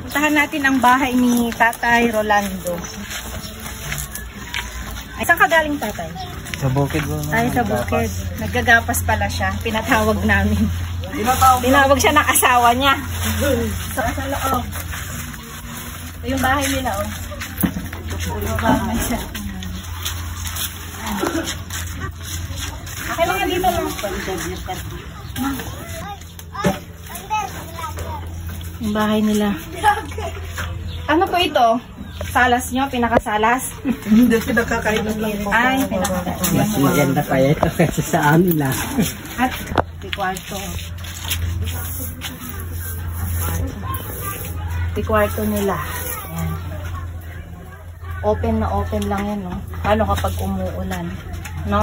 Puntahan natin ang bahay ni Tatay Rolando. Ay, saan ka galing, Tatay? Sa bukid mo. Ay, sa bukid. Naggagapas pala siya. Pinatawag namin. Tinawag siya ng asawa niya. So, sa loob. Ito yung bahay nila, oh. Ito bahay siya. Okay lang yan dito, no? Yung bahay nila. Ano po ito? Salas nyo? Pinakasalas? Hindi, pinakakainan lang po. Ay, pinakakainan. Mas maganda kaya ito kasi sa amin lang. At tikwarto. Tikwarto nila. Ayan. Open na open lang yan, no? Paano kapag umuulan? No?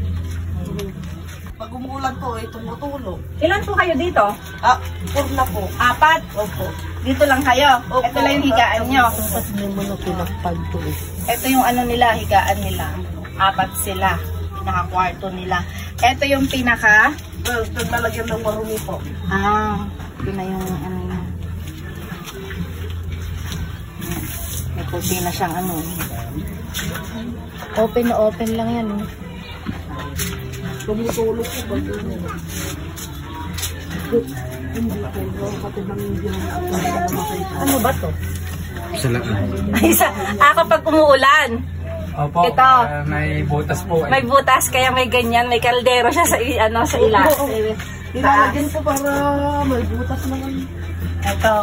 Pag umuulan po, tumutulog. Ilan po kayo dito? 4 na po. 4? Opo. Dito lang kayo? Opo. Ito lang yung higaan nyo? Tapos may mga pinakpag po eh. Ito yung ano nila, higaan nila. 4 sila. Pinaka-kwarto nila. Ito yung pinaka... Well, nalagyan ng marumi po. Ito na yung ano niya. May puti na siyang ano. Open na open lang yan. Oh. Tumutulog po ba yun? Hindi po. Kapag namin Ano ba to? Sala. Kapag umuulan. Opo, Ito. may butas po. May butas, kaya may ganyan. May kaldero siya sa, sa ilas. Nilalagyan po para may butas naman. Ito.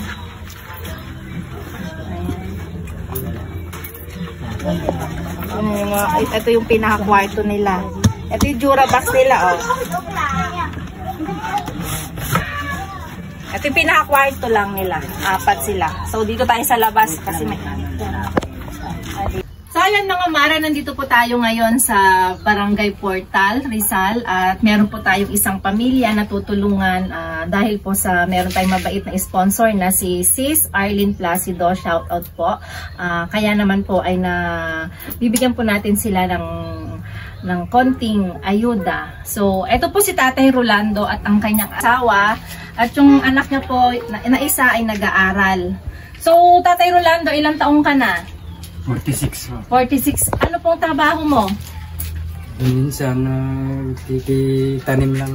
Ito yung pinaka-kwarto nila. Ito yung Durabox nila, oh. Ito yung pinaka-kwarto lang nila. 4 sila. So, dito tayo sa labas kasi may... So, ayan mga Mara, nandito po tayo ngayon sa Barangay Portal, Rizal. At meron po tayong isang pamilya na tutulungan dahil po sa meron tayong mabait na sponsor na si Sis Arlene Placido. Shout out po. Kaya naman po ay bibigyan po natin sila ng konting ayuda. So, eto po si Tatay Rolando at ang kanyang asawa. At yung anak niya po na isa ay nag-aaral. So, Tatay Rolando, ilang taong ka na? 46. 46. Ano pong trabaho mo? Minsan, nakikitanim lang.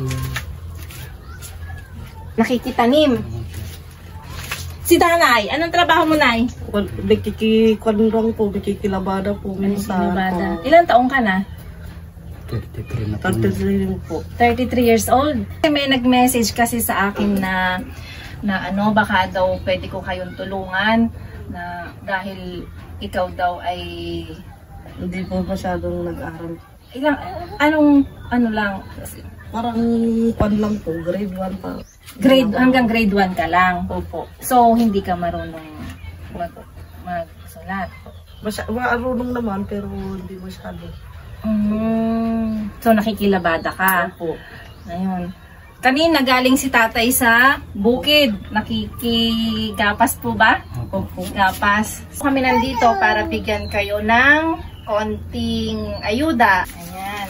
Nakikitanim. Si Nanay, anong trabaho mo, Nay? Nakikikwanrang po, nakikilabada po. Minsan po. Ilang taong ka na? 33 na po. 33 po. 33 years old. May nag-message kasi sa akin na baka daw pwede ko kayong tulungan na dahil ikaw daw ay Hindi po masyadong nag-aral. Ano lang? Parang pan lang po, grade 1 pa. Hanggang grade 1 ka lang. Opo. So, hindi ka marunong magsulat. Marunong naman pero hindi masyado. So, nakikilabada ka. Opo. Ayun. Kanina galing si Tatay sa bukid. Nakikigapas po ba? Opo. Gapas. So, kami nandito para bigyan kayo ng konting ayuda. Ayan.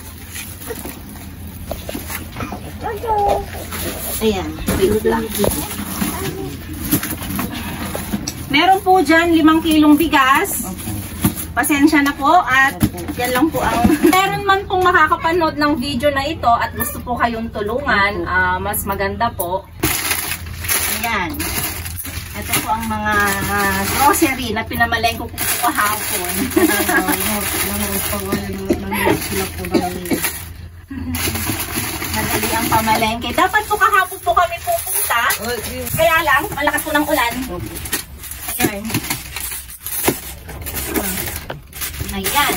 Ayan. Wait lang. Meron po dyan 5 kilong bigas. Pasensya na po at yan lang po ang... Meron man pong makakapanood ng video na ito at gusto po kayong tulungan, mas maganda po. Ayan. Ito po ang mga grocery na pinamalay ko po kahapon. Madali ang pamalengke. Dapat po kahapon po kami pupunta. Kaya lang, malakas po ng ulan. Ayan. Ayan.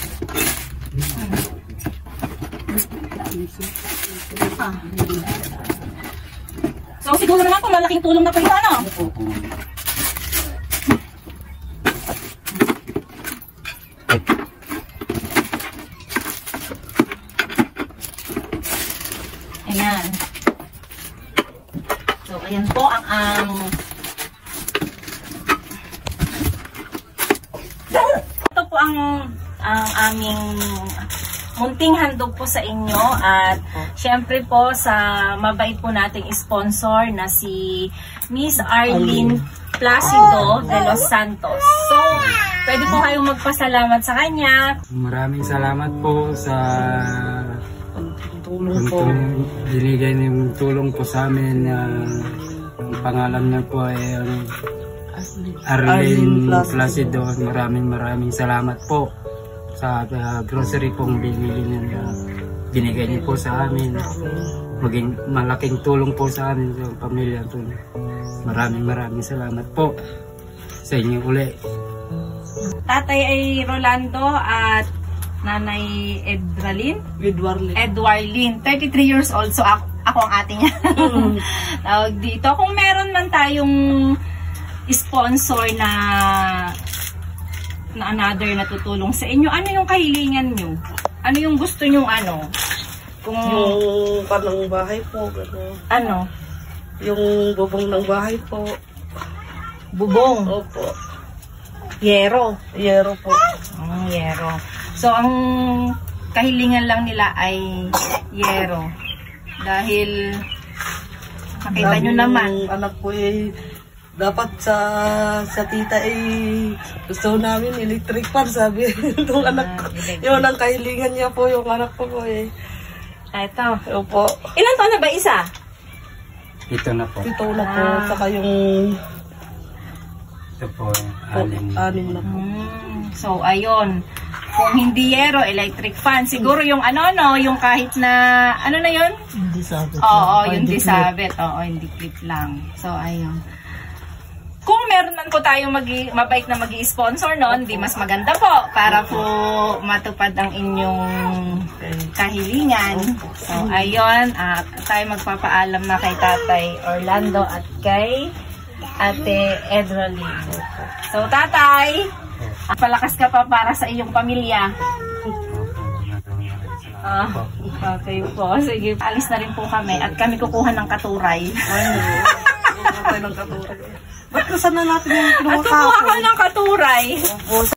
So siguro naman po malaking tulong na po ito, ano? Ayan. So ayan po ang ito po ang aming munting handog po sa inyo at syempre po sa mabait po nating sponsor na si Miss Arlene Placido de los Santos. So, pwede po kayong magpasalamat sa kanya. Maraming salamat po sa Tulong po. binigay niyong tulong po sa amin. Ang pangalan niya po ay Arlene Placido. Maraming salamat po sa grocery pong binigay niyo po sa amin. Maging malaking tulong po sa amin sa pamilya po. Maraming salamat po sa inyo uli. Tatay ay Rolando at Nanay Edwarlin, 33 years old. So ako ang ate niya. Tawag dito. Kung meron man tayong sponsor na another na tutulong sa inyo, ano yung kahilingan nyo? Ano yung gusto nyong ano? Kung Yung panang bahay po, gano'n. ano? Yung bubong ng bahay po. Bubong. Opo. Yero. Yero po. Yero. So, ang kahilingan lang nila ay yero. Dahil, nakita nyo naman. Yung anak ko eh, dapat sa tita eh, gusto namin electric fan, sabi. Itong anak ko. Yun ang kahilingan niya po, yung anak ko eh. Ito. Opo. Ilan taon na ba isa? Ito na po. Ito na po, saka yung Ito po, anim. anim na po. So, ayun. Kung hindi yero, electric fan. Siguro yung ano, no? Yung kahit na, ano na yun? Hindi sabi. Oo, yung disabit. Oo, hindi clip lang. So, ayun. Kung meron man po tayong mabait na mag-i-sponsor noon, di mas maganda po para po matupad ang inyong kahilingan. So, ayun. Tayo magpapaalam na kay Tatay Orlando at kay Ate Edwarlin. So, Tatay, palakas ka pa para sa iyong pamilya. Okay po. Sige, alis na rin po kami at kami kukuha ng katuray. Ba't nasa na natin yung At kukuha ka ng katuray.